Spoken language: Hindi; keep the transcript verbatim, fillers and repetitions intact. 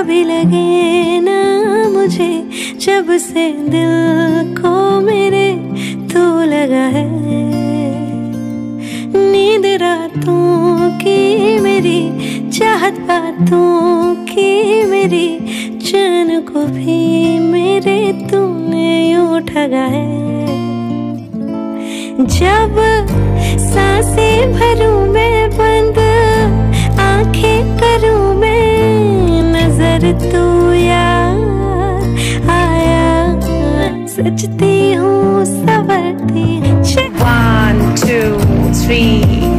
भी लगे ना मुझे, जब से दिल को मेरे तू लगा है। नींद रातों की मेरी, चाहत बातों की मेरी, चैन को भी मेरे तूने यूं ठगा है। जब सांसें भरूं मैं बंद, आंखें करूं मैं, नजर तू याद आया, सजती हूँ संवरती। One, two, three.